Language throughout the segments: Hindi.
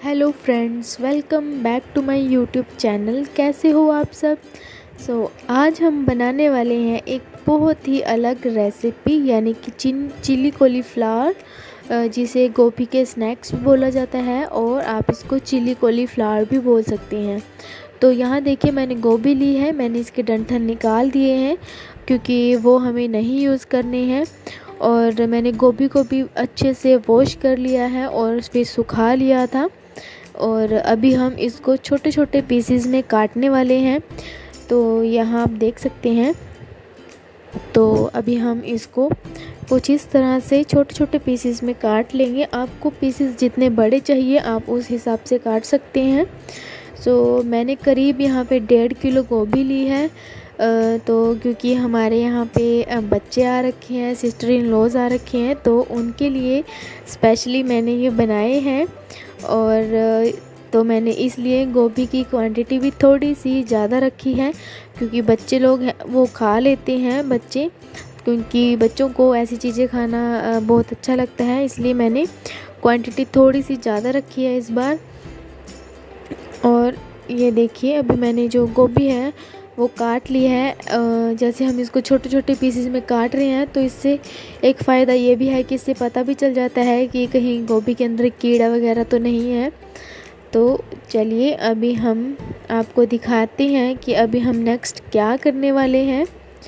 Hello friends, welcome back to my YouTube channel. कैसे हो आप सब। आज हम बनाने वाले हैं एक बहुत ही अलग रेसिपी, यानी कि चिली कॉलीफ्लावर, जिसे गोभी के स्नैक्स भी बोला जाता है और आप इसको चिली कॉलीफ्लावर भी बोल सकते हैं। तो यहाँ देखिए, मैंने गोभी ली है। मैंने इसके डंठल निकाल दिए हैं क्योंकि वो हमें नहीं यूज़ करने हैं। और मैंने गोभी को भी अच्छे से वॉश कर लिया है और फिर सुखा लिया था। और अभी हम इसको छोटे छोटे पीसेस में काटने वाले हैं। तो यहाँ आप देख सकते हैं। तो अभी हम इसको कुछ इस तरह से छोटे छोटे पीसेस में काट लेंगे। आपको पीसेस जितने बड़े चाहिए आप उस हिसाब से काट सकते हैं। मैंने करीब यहाँ पे 1.5 किलो गोभी ली है। तो क्योंकि हमारे यहाँ पे बच्चे आ रखे हैं, सिस्टर इन लॉज आ रखे हैं, तो उनके लिए स्पेशली मैंने ये बनाए हैं। और तो मैंने इसलिए गोभी की क्वांटिटी भी थोड़ी सी ज़्यादा रखी है, क्योंकि बच्चे लोग हैं वो खा लेते हैं बच्चे, क्योंकि बच्चों को ऐसी चीज़ें खाना बहुत अच्छा लगता है। इसलिए मैंने क्वांटिटी थोड़ी सी ज़्यादा रखी है इस बार। और ये देखिए, अभी मैंने जो गोभी है वो काट ली है। जैसे हम इसको छोटे छोटे पीसेस में काट रहे हैं, तो इससे एक फ़ायदा ये भी है कि इससे पता भी चल जाता है कि कहीं गोभी के अंदर कीड़ा वगैरह तो नहीं है। तो चलिए अभी हम आपको दिखाते हैं कि अभी हम नेक्स्ट क्या करने वाले हैं।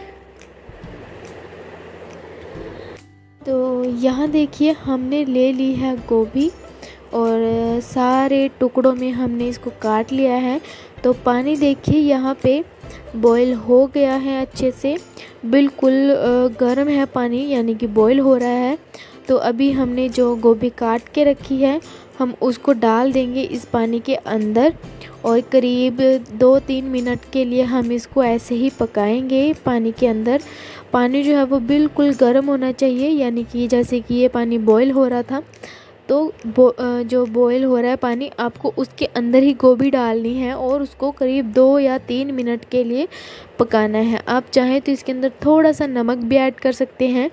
तो यहाँ देखिए, हमने ले ली है गोभी और सारे टुकड़ों में हमने इसको काट लिया है। तो पानी देखिए यहाँ पे बॉईल हो गया है अच्छे से, बिल्कुल गर्म है पानी, यानी कि बॉईल हो रहा है। तो अभी हमने जो गोभी काट के रखी है हम उसको डाल देंगे इस पानी के अंदर, और करीब 2-3 मिनट के लिए हम इसको ऐसे ही पकाएंगे पानी के अंदर। पानी जो है वो बिल्कुल गर्म होना चाहिए, यानी कि जैसे कि ये पानी बॉईल हो रहा था, तो जो बॉईल हो रहा है पानी, आपको उसके अंदर ही गोभी डालनी है और उसको करीब 2 या 3 मिनट के लिए पकाना है। आप चाहें तो इसके अंदर थोड़ा सा नमक भी ऐड कर सकते हैं।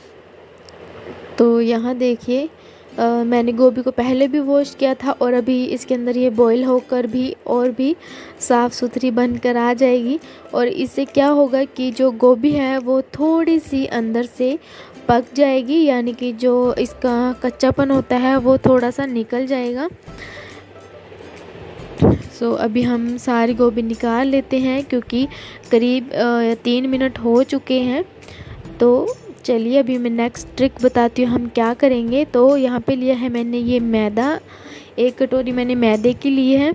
तो यहाँ देखिए, मैंने गोभी को पहले भी वॉश किया था और अभी इसके अंदर ये बॉईल होकर भी और भी साफ़ सुथरी बनकर आ जाएगी। और इससे क्या होगा कि जो गोभी है वो थोड़ी सी अंदर से पक जाएगी, यानी कि जो इसका कच्चापन होता है वो थोड़ा सा निकल जाएगा। अभी हम सारी गोभी निकाल लेते हैं, क्योंकि करीब 3 मिनट हो चुके हैं। तो चलिए अभी मैं नेक्स्ट ट्रिक बताती हूँ हम क्या करेंगे। तो यहाँ पे लिया है मैंने ये मैदा, 1 कटोरी मैंने मैदे की ली है।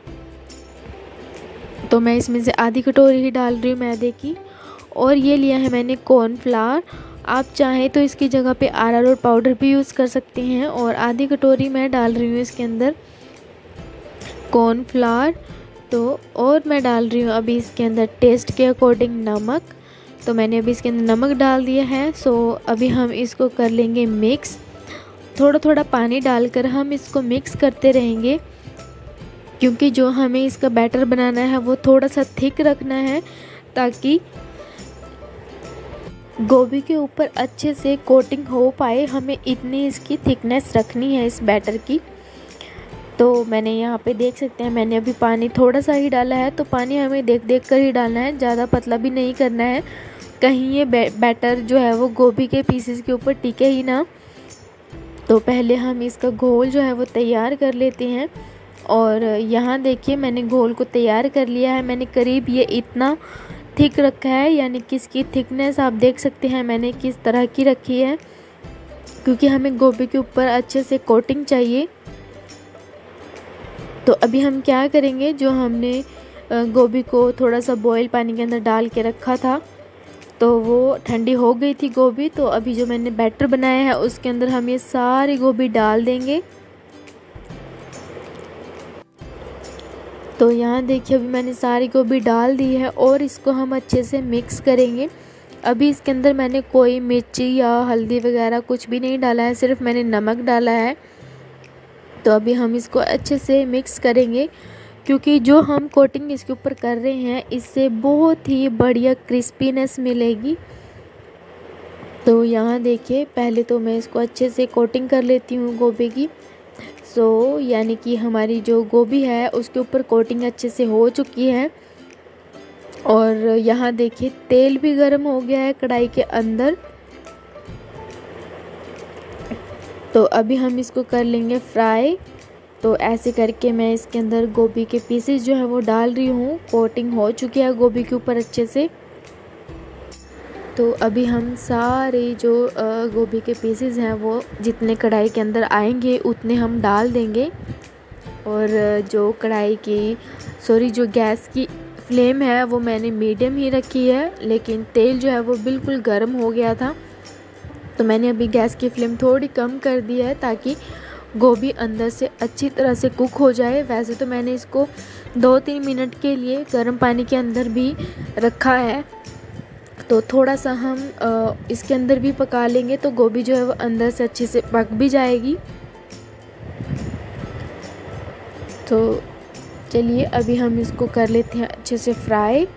तो मैं इसमें से आधी कटोरी ही डाल रही हूँ मैदे की। और ये लिया है मैंने कॉर्नफ्लावर। आप चाहें तो इसकी जगह पे अरारोट पाउडर भी यूज़ कर सकते हैं। और आधी कटोरी मैं डाल रही हूँ इसके अंदर कॉर्नफ्लावर। तो और मैं डाल रही हूँ अभी इसके अंदर टेस्ट के अकॉर्डिंग नमक। तो मैंने अभी इसके अंदर नमक डाल दिया है। अभी हम इसको कर लेंगे मिक्स। थोड़ा थोड़ा पानी डालकर हम इसको मिक्स करते रहेंगे, क्योंकि जो हमें इसका बैटर बनाना है वो थोड़ा सा थिक रखना है, ताकि गोभी के ऊपर अच्छे से कोटिंग हो पाए। हमें इतनी इसकी थिकनेस रखनी है इस बैटर की। तो मैंने यहाँ पे देख सकते हैं, मैंने अभी पानी थोड़ा सा ही डाला है। तो पानी हमें देख देख कर ही डालना है, ज़्यादा पतला भी नहीं करना है, कहीं ये बैटर जो है वो गोभी के पीसेस के ऊपर टिके ही ना। तो पहले हम इसका घोल जो है वो तैयार कर लेते हैं। और यहाँ देखिए, मैंने घोल को तैयार कर लिया है। मैंने करीब ये इतना थिक रखा है, यानी कि इसकी थिकनेस आप देख सकते हैं मैंने किस तरह की रखी है, क्योंकि हमें गोभी के ऊपर अच्छे से कोटिंग चाहिए। तो अभी हम क्या करेंगे, जो हमने गोभी को थोड़ा सा बॉयल पानी के अंदर डाल के रखा था, तो वो ठंडी हो गई थी गोभी। तो अभी जो मैंने बैटर बनाया है उसके अंदर हम ये सारी गोभी डाल देंगे। तो यहाँ देखिए, अभी मैंने सारी गोभी डाल दी है और इसको हम अच्छे से मिक्स करेंगे। अभी इसके अंदर मैंने कोई मिर्ची या हल्दी वगैरह कुछ भी नहीं डाला है, सिर्फ मैंने नमक डाला है। तो अभी हम इसको अच्छे से मिक्स करेंगे, क्योंकि जो हम कोटिंग इसके ऊपर कर रहे हैं इससे बहुत ही बढ़िया क्रिस्पीनेस मिलेगी। तो यहाँ देखिए, पहले तो मैं इसको अच्छे से कोटिंग कर लेती हूँ गोभी की। यानी कि हमारी जो गोभी है उसके ऊपर कोटिंग अच्छे से हो चुकी है। और यहाँ देखिए तेल भी गर्म हो गया है कढ़ाई के अंदर। तो अभी हम इसको कर लेंगे फ्राई। तो ऐसे करके मैं इसके अंदर गोभी के पीसेस जो है वो डाल रही हूँ। कोटिंग हो चुकी है गोभी के ऊपर अच्छे से। तो अभी हम सारे जो गोभी के पीसेस हैं वो जितने कढ़ाई के अंदर आएंगे उतने हम डाल देंगे। और जो कढ़ाई की जो गैस की फ्लेम है वो मैंने मीडियम ही रखी है, लेकिन तेल जो है वो बिल्कुल गर्म हो गया था। तो मैंने अभी गैस की फ्लेम थोड़ी कम कर दी है ताकि गोभी अंदर से अच्छी तरह से कुक हो जाए। वैसे तो मैंने इसको 2-3 मिनट के लिए गर्म पानी के अंदर भी रखा है। तो थोड़ा सा हम इसके अंदर भी पका लेंगे तो गोभी जो है वो अंदर से अच्छे से पक भी जाएगी। तो चलिए अभी हम इसको कर लेते हैं अच्छे से फ्राई।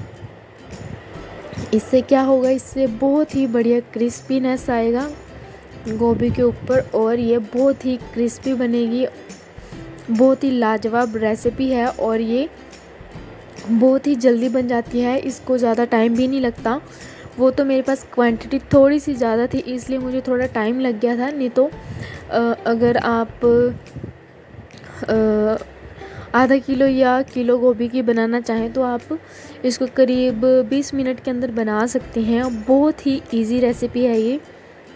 इससे क्या होगा, इससे बहुत ही बढ़िया क्रिस्पीनेस आएगा गोभी के ऊपर और ये बहुत ही क्रिस्पी बनेगी। बहुत ही लाजवाब रेसिपी है और ये बहुत ही जल्दी बन जाती है, इसको ज़्यादा टाइम भी नहीं लगता। वो तो मेरे पास क्वांटिटी थोड़ी सी ज़्यादा थी इसलिए मुझे थोड़ा टाइम लग गया था, नहीं तो अगर आप आधा किलो या किलो गोभी की बनाना चाहें तो आप इसको करीब 20 मिनट के अंदर बना सकते हैं। बहुत ही इजी रेसिपी है ये।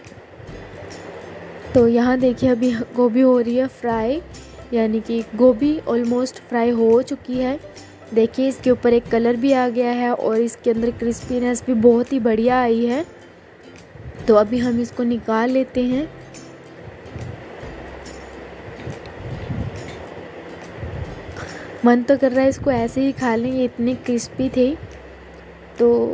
तो यहाँ देखिए अभी गोभी हो रही है फ्राई, यानी कि गोभी ऑलमोस्ट फ्राई हो चुकी है। देखिए इसके ऊपर एक कलर भी आ गया है और इसके अंदर क्रिस्पीनेस भी बहुत ही बढ़िया आई है। तो अभी हम इसको निकाल लेते हैं। मन तो कर रहा है इसको ऐसे ही खा लें, ये इतने क्रिस्पी थे। तो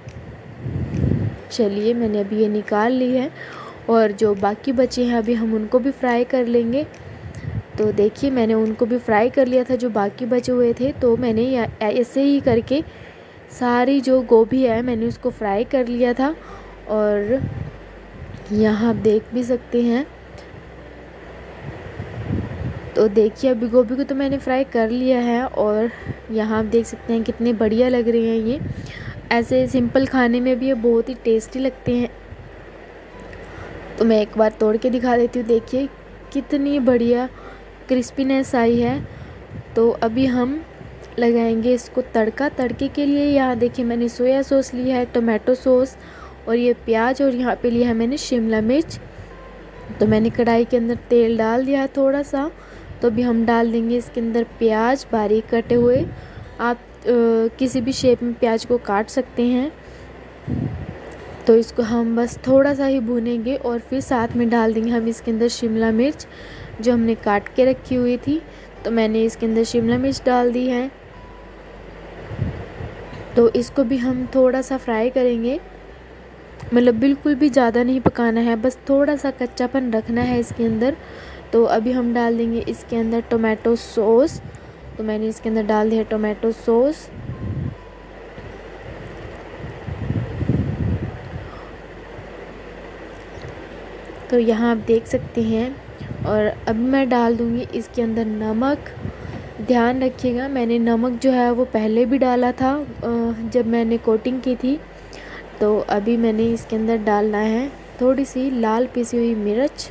चलिए मैंने अभी ये निकाल ली है और जो बाकी बचे हैं अभी हम उनको भी फ्राई कर लेंगे। तो देखिए मैंने उनको भी फ्राई कर लिया था जो बाकी बचे हुए थे। तो मैंने ऐसे ही करके सारी जो गोभी है मैंने उसको फ्राई कर लिया था। और यहाँ आप देख भी सकते हैं। तो देखिए अभी गोभी को तो मैंने फ्राई कर लिया है और यहाँ आप देख सकते हैं कितने बढ़िया लग रहे हैं ये। ऐसे सिंपल खाने में भी ये बहुत ही टेस्टी लगते हैं। तो मैं एक बार तोड़ के दिखा देती हूँ। देखिए कितनी बढ़िया क्रिस्पीनेस आई है। तो अभी हम लगाएंगे इसको तड़का। तड़के के लिए यहाँ देखिए मैंने सोया सॉस लिया है, टोमेटो सॉस और ये प्याज, और यहाँ पे लिया है मैंने शिमला मिर्च। तो मैंने कढ़ाई के अंदर तेल डाल दिया है थोड़ा सा। तो अभी हम डाल देंगे इसके अंदर प्याज बारीक कटे हुए। आप किसी भी शेप में प्याज को काट सकते हैं। तो इसको हम बस थोड़ा सा ही भूनेंगे और फिर साथ में डाल देंगे हम इसके अंदर शिमला मिर्च जो हमने काट के रखी हुई थी। तो मैंने इसके अंदर शिमला मिर्च डाल दी है। तो इसको भी हम थोड़ा सा फ्राई करेंगे, मतलब बिल्कुल भी ज़्यादा नहीं पकाना है, बस थोड़ा सा कच्चापन रखना है इसके अंदर। तो अभी हम डाल देंगे इसके अंदर टोमेटो सॉस। तो मैंने इसके अंदर डाल दिया टोमेटो सॉस। तो यहाँ आप देख सकते हैं। और अब मैं डाल दूँगी इसके अंदर नमक। ध्यान रखिएगा मैंने नमक जो है वो पहले भी डाला था जब मैंने कोटिंग की थी। तो अभी मैंने इसके अंदर डालना है थोड़ी सी लाल पिसी हुई मिर्च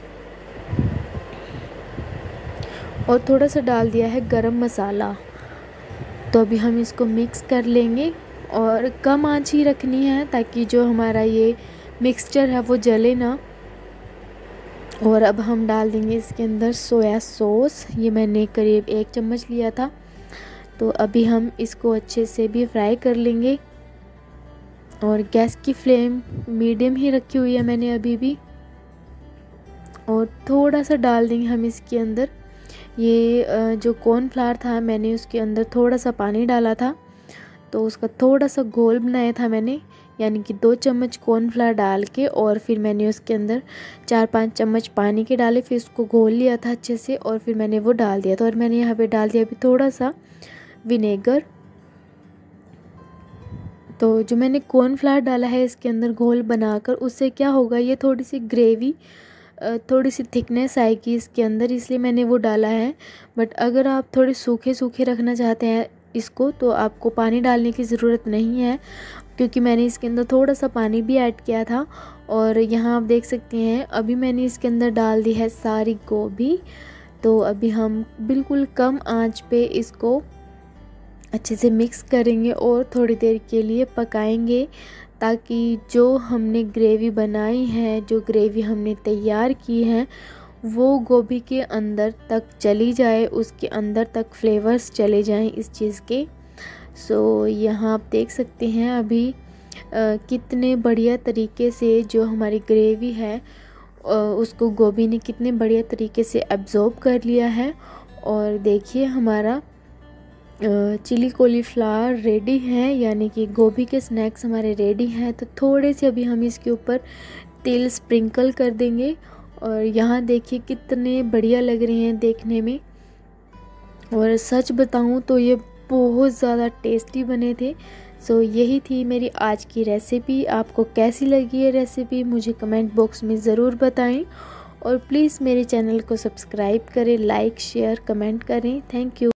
और थोड़ा सा डाल दिया है गरम मसाला। तो अभी हम इसको मिक्स कर लेंगे और कम आंच ही रखनी है ताकि जो हमारा ये मिक्सचर है वो जले ना। और अब हम डाल देंगे इसके अंदर सोया सॉस। ये मैंने करीब 1 चम्मच लिया था। तो अभी हम इसको अच्छे से भी फ्राई कर लेंगे और गैस की फ्लेम मीडियम ही रखी हुई है मैंने अभी भी। और थोड़ा सा डाल देंगे हम इसके अंदर ये जो कॉर्नफ्लावर था मैंने उसके अंदर थोड़ा सा पानी डाला था। तो उसका थोड़ा सा घोल बनाया था मैंने, यानी कि 2 चम्मच कॉर्नफ्लावर डाल के और फिर मैंने उसके अंदर 4-5 चम्मच पानी के डाले, फिर उसको घोल लिया था अच्छे से और फिर मैंने वो डाल दिया था। और मैंने यहाँ पे डाल दिया अभी थोड़ा सा विनेगर। तो जो मैंने कॉर्नफ्लावर डाला है इसके अंदर घोल बनाकर, उससे क्या होगा ये थोड़ी सी ग्रेवी थोड़ी सी थिकनेस आएगी इसके अंदर, इसलिए मैंने वो डाला है। बट अगर आप थोड़े सूखे सूखे रखना चाहते हैं इसको तो आपको पानी डालने की ज़रूरत नहीं है, क्योंकि मैंने इसके अंदर थोड़ा सा पानी भी ऐड किया था। और यहाँ आप देख सकते हैं अभी मैंने इसके अंदर डाल दी है सारी गोभी। तो अभी हम बिल्कुल कम आंच पे इसको अच्छे से मिक्स करेंगे और थोड़ी देर के लिए पकाएंगे, ताकि जो हमने ग्रेवी बनाई है, जो ग्रेवी हमने तैयार की है, वो गोभी के अंदर तक चली जाए, उसके अंदर तक फ्लेवर्स चले जाएं इस चीज़ के। सो यहाँ आप देख सकते हैं अभी कितने बढ़िया तरीके से जो हमारी ग्रेवी है उसको गोभी ने कितने बढ़िया तरीके से एब्जॉर्ब कर लिया है। और देखिए हमारा चिली कॉलीफ्लावर रेडी है, यानी कि गोभी के स्नैक्स हमारे रेडी हैं। तो थोड़े से अभी हम इसके ऊपर तेल स्प्रिंकल कर देंगे। और यहाँ देखिए कितने बढ़िया लग रहे हैं देखने में, और सच बताऊँ तो ये बहुत ज़्यादा टेस्टी बने थे। सो यही थी मेरी आज की रेसिपी। आपको कैसी लगी ये रेसिपी मुझे कमेंट बॉक्स में ज़रूर बताएं, और प्लीज़ मेरे चैनल को सब्सक्राइब करें, लाइक शेयर कमेंट करें। Thank you.